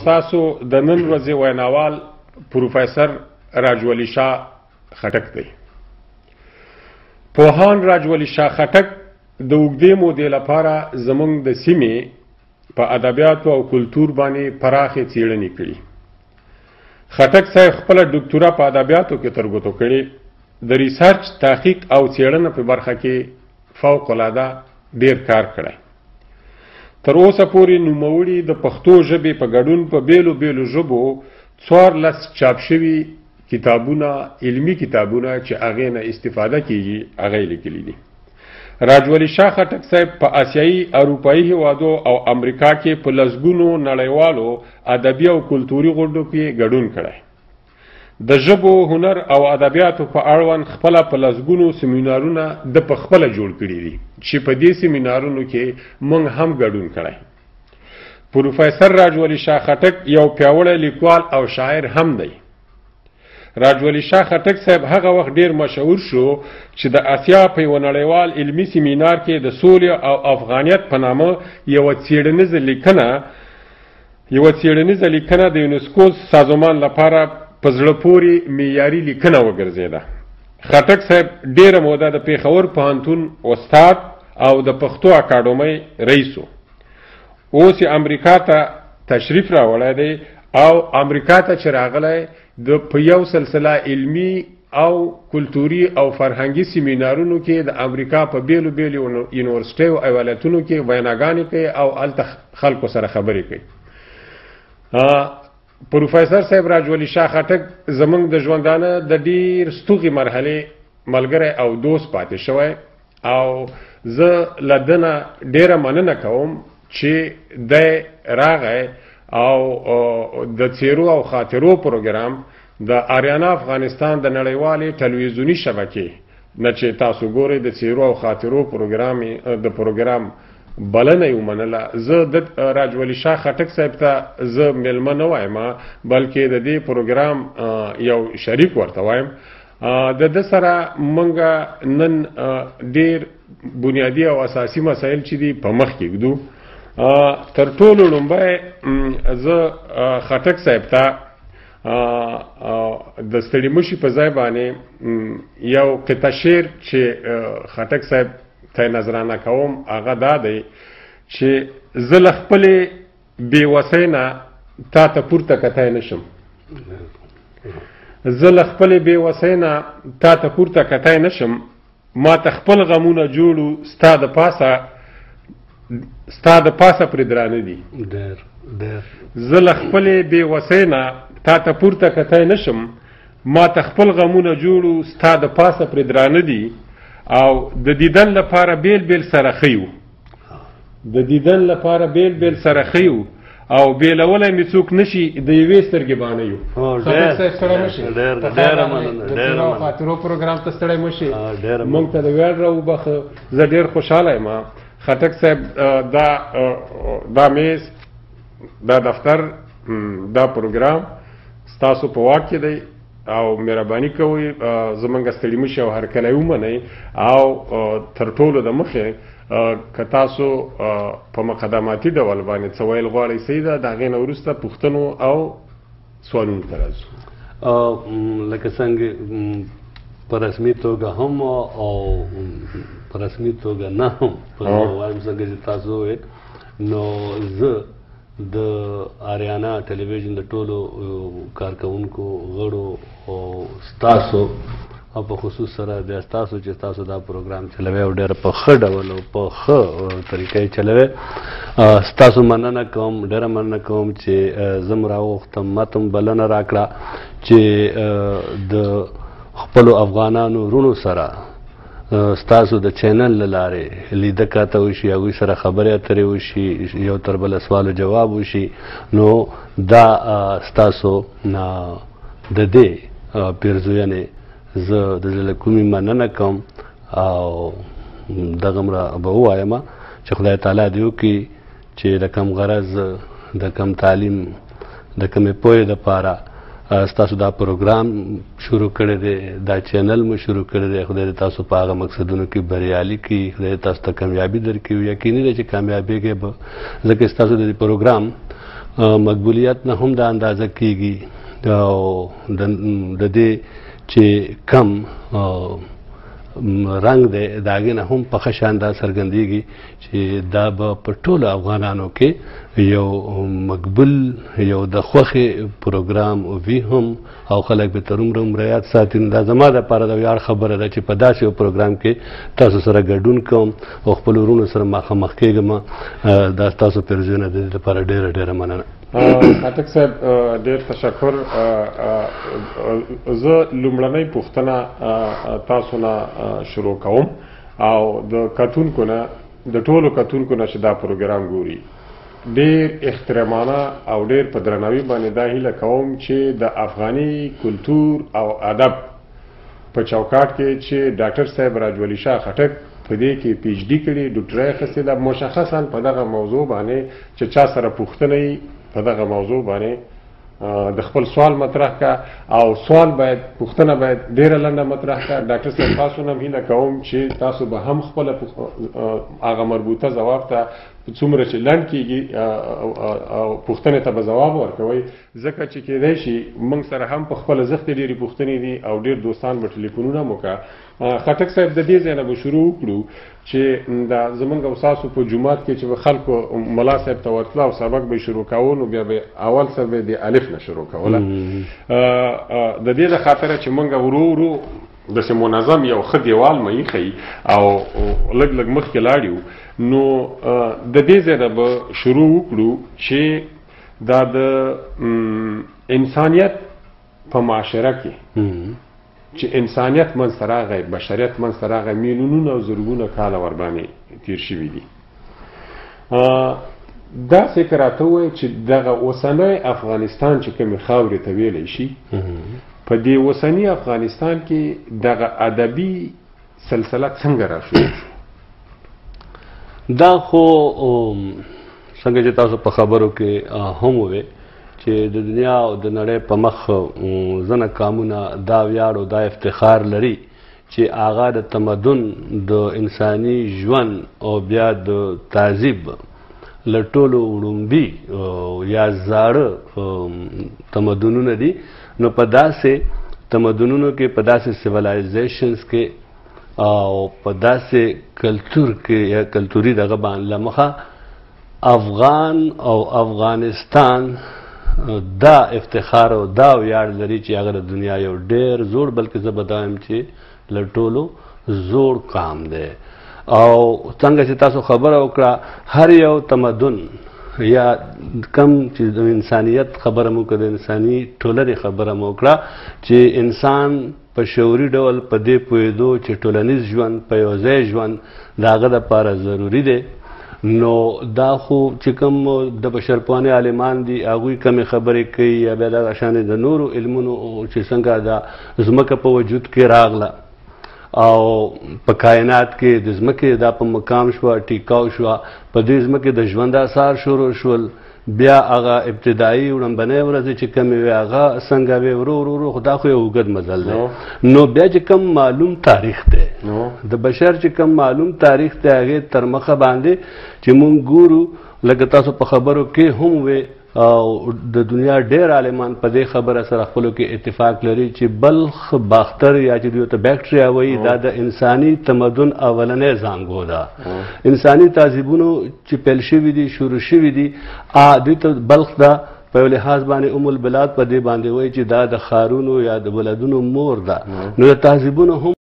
ستاسو د نن ورځې ویناوال پروفیسر راج ولی شاه خټک دی. پوهان راج ولی شاه خټک د اوږدې مودې لپاره زموږ د سیمې په ادبیاتو او کلتور باندې پراخې څېړنې کړي. خټک صاحب خپله ډاکټورا په ادبیاتو کې ترګوتو کړې. د ریسرچ، تحقیق او څېړنه په برخه کې فوق العاده ډیر کار کړی. تر اوسه پورې نوموړي د پښتو ژبې په ګډون په بیلو بیلو ژبو 14 چاپ شوي کتابونه، علمي کتابونه چې هغې نه استفاده کیږي، هغه یې لیکلي دي. راج ولی شاه خټک صاحب په آسیایي، اروپایي هیوادو او امریکا کې په لسګونو نړیوالو ادبي او کلتوري غونډو کې ګډون کړی. د ژبو، هنر او ادبیاتو په اړوند خپله په لسګونو سیمینارونه د په خپله جوړ کړي دي چې په دې سیمینارونو کې موږ هم ګډون کړی. پروفیسر راج ولی شاه خټک یو پیاوړی لیکوال او شاعر هم دی. راج ولی شاه خټک صاحب هغه وخت ډیر مشهور شو چې د اسیا په یو نړیوال علمي سیمینار کې د سولې او افغانیت په نامه یوه څېړنیزه لیکنه د یونسکو سازمان لپاره په زړه پورې معیاري لیکنه وګرځېده. خټک صاحب ډیره موده د پېښور پوهنتون استاد او د پښتو اکاډمۍ رئیس و. اوس یې امریکا ته تشریف راوړی دی او امریکا ته چې راغلی د په یو سلسله علمي او کلتوري او فرهنګي سیمینارونو کې د امریکا په بیلو بیلو یونیورسټیو او ایالتونو کې ویناګانې کوي او هلته خلکو سره خبرې کوي. پروفیسر صاحب راج ولی شاه خټک زموږ د ژوندانه د ډیر ستوغې مرحلې ملګری او دوست پاتې شوی او زه له ده نه ډیره مننه کوم چې دی راغی او د څیرو او خاطرو پروګرام د آریانا افغانستان د نړیوالې ټلویزیوني شبکې نه چې تاسو ګورئ د څیرو او خاطرو پروګرام بلنه یې ومنله. زه د راج ولی شاه خټک صاحب ته زه میلمه نه وایم بلکې د دې پروګرام یو شریک ورته وایم. د ده سره موږ نن ډیر بنیادي او اساسي مسایل چې دي په مخ کې ږدو. تر ټولو لومړی زه خټک صاحب ته د ستړي مشي په ځای باندې یو قطعه شعر چې خټک صاحب ته نظرانه کوم هغه دا دی چې زه له خپلې بېوسۍ نه تا ته پورته کتی نشم. زه له خپلې بېوسۍ نه تا ته پورته کتی نشم، ما ته خپل غمونه جوړو ستا د پاسه پرې درانه دي. زه له خپلې بېوسۍ نه تا ته پورته کتی نشم، ما ته خپل غمونه جوړو ستا د پاسه پرې درانه دي. او د دیدن لپاره بیل بیل سره ښیو، د دیدن لپاره بیل بیل سره ښیو او بیلولی مې څوک نشي د یوې سترګې باندې یو. خټک صاحب ستړی مشي، د خاطرو پروګرام ته ستړی مشي، موږ ته د ویاړ راوبخه. زه ډېر خوشحاله یم. خټک صاحب دا میز، دا دفتر، دا پروګرام ستاسو په واک کې دی او مهرباني کوئ زموږ ستړي مشي او هرکلی ومنئ او تر ټولو د مخې که تاسو په مقدماتي ډول باندې څه ویل غواړئ صحیح ده، د هغې نه وروسته پوښتنو او سوالونو ته راځو. لکه څنګه په رسمي توګه هم او په رسمي توګه نه هم وایم څنګه چې تاسو وویل، نو زه د آریانا ټلویزیون د ټولو کارکوونکو غړو او ستاسو او په خصوص سره بیا ستاسو چې تاسو دا پروګرام چلوئ او ډېره په ښه ډول او په ښه طریقه یې چلوئ، ستاسو مننه کوم، ډېره مننه کوم چې زه م راوغوښتم، ما ته م بلنه راکړه چې د خپلو افغانانو وروڼو سره ستاسو د چینل له لارې لیده کاته وشي، هغوی سره خبرې اترې وشي، یو تر بله سوال و جواب وشي. نو دا ستاسو د دې پیرزوینې زه د زړه کومې مننه کوم او دغه به ووایم چې خدای تعالی دې وکړي چې د کم غرض، د کم تعلیم، د کمې پوهې دپاره ستاسو دا پروګرام شروع کړی دی، دا چینل مو شروع کړی دی. خدای دې تاسو په هغه مقصدونو کې بریالي کړي، خدای دې تاسو ته کامیابي درکړي. یقیني دی چې کامیابېږئ به، ځکه ستاسو د دې پروګرام مقبولیت نه هم دا اندازه کیږي او د دې چې کم رنګ دی د هغې نه هم په ښه شان دا څرګندېږي چې دا به په ټولو افغانانو کې یو مقبول یو د خوښې پروګرام وي هم او خلک به تر عمره عمره یاد ساتي. دا زما دپاره د ویاړ خبره ده چې په داسې یو پروګرام کې تاسو سره ګډون کوم او خپلو وروڼو سره مخامخ کېږم. دا ستاسو پرزونه د دې لپاره ډېره ډېره مننه. خټک صاحب ډېر تشکر. زه لومړنۍ پوښتنه تاسو نه شروع کوم او د کتونکو نه د ټولو کتونکو نه چې دا پروګرام ګوري ډېر احترامانه او ډېر په درناوي باندې دا هیله کوم چې د افغاني کلتور او ادب په چوکاټ کې چې ډاکټر صاحب راج ولی شاه خټک په دې کې پی ایچ ډي کړي ډاکټرۍ اخیستې ده مشخصا په دغه موضوع باندې چې چا سره پوښتنه په دغه موضوع باندې د خپل سوال مطرح کا او سوال باید پوښتنه باید ډیره لنډه مطرح کا. ډاکټر صاحب تاسو نه هیله کوم چې تاسو به هم خپل هغه مربوطه ځواب ته څومره چې لنډ کیږي او پوښتنې ته به ځواب ورکوئ ځکه چې کېدای شي موږ سره هم په خپله زښتې ډېرې پوښتنې دي او ډېر دوستان به ټلیفونونه مو کا. خټک صاحب د دې ځای نه به شروع وکړو چې دا زمونږ او ستاسو په جومات کې چې به خلکو ملا صاحب ته ورتله او سبق به یې شروع کوو نو بیا به اول سر به د الف نه شروع کوله. د دې د خاطره چې موږ ورو ورو داسې منظم یو ښه دیوال مه ایښئ او لږ لږ مخکې لاړ یو نو د دې ځای نه به شروع وکړو چې دا د انسانیت په معاشره کې چې انسانیت منځته راغی بشریت منځته راغی میلیونونه او زرګونه کاله ورباندې تیر شوي دي. داسې که راته ووایي چې دغه اوسنی افغانستان چې کومې خاورې ته ویلی شي په دې اوسني افغانستان کې دغه ادبي سلسله څنګه راشروع شو؟ دا خو څنګه چې تاسو په خبرو کې هم ووې چې د دنیا او د نړۍ په مخ ځنه قامونه دا ویاړ او دا افتخار لري چې هغه د تمدن د انساني ژوند او بیا د تهذیب له ټولو وړومبي یا زاړه تمدنونه دي. نو په داسې تمدنونو کې په داسې سیولایزیشنز کې او په داسې کلتور کې یا کلتوري دغه باندې له مخه افغان او افغانستان دا افتخار او دا ویاړ لري چې هغه د دنیا یو ډېر زوړ بلکې زه به دا یم چې له ټولو زوړ قام دی. او څنګه چې تاسو خبره وکړه هر یو تمدن یا کم چې د انسانیت خبره مو کړه د انساني ټولنې خبره مو کړه چې انسان په شعوري ډول په دې پوهېدو چې ټولنیز ژوند په یو ځای ژوند د هغه دپاره ضروري دی. نو دا خو چې کوم د بشرپوهنې عالمان دي هغوی کمې خبرې کوي یا بیا دغه شانې د نورو علمونو چې څنګه دا ځمکه په وجود کې راغله او په کائنات کې د ځمکې دا په مقام شوه ټیکاو شوه په دې ځمکې د ژوند اثار شروع شول بیا هغه ابتدایي وړاندنۍ ورځې چې کمې وې هغه څنګه وې ورو ورو ورو خو دا خو یو اوږد مزل دی. نو بیا چې کوم معلوم تاریخ دی د بشر چې کوم معلوم تاریخ دی هغې تر مخه باندې چې مونږ ګورو لکه تاسو په خبرو کې هم وې او د دنیا ډېر عالمان په دې خبره سره خپلو کې اتفاق لري چې بلخ باختر یا چې دوی ته بیکټریا وایي دا د انساني تمدن اولنی زانګو ده. انساني تهذیبونو چې پیل شوي دي شروع شوي دي دوی ته بلخ ده په یو لحاظ باندې ام البلاد په دې باندې وایي چې دا د ښارونو یا د بلدونو مور ده. نو د تهذیبونو هم